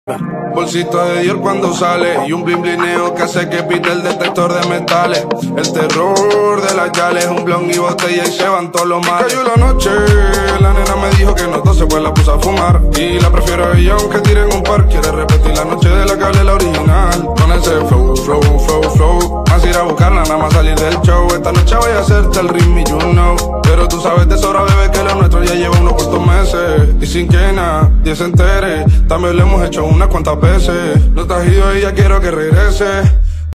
Bolsito de Dior cuando sale y un blimblineo que hace que pite el detector de metales. El terror de las yales, un blon y botella y se van todos los males. Cayó la noche, la nena me dijo que no tose, pues la puse a fumar. Y la prefiero a ella aunque tiren un par. Quiere repetir la noche de la que hablé la original. Con ese flow, flow, flow, flow. Más ir a buscarla, nada más salir del show. Esta noche voy a hacerte el ritmo, you know. Pero tú sabes de sobra, bebé, que lo nuestro ya lleva unos cuantos meses. Y sin que nadie se entere, también lo hemos hecho unas cuantas veces. No te has ido y ya quiero que regrese.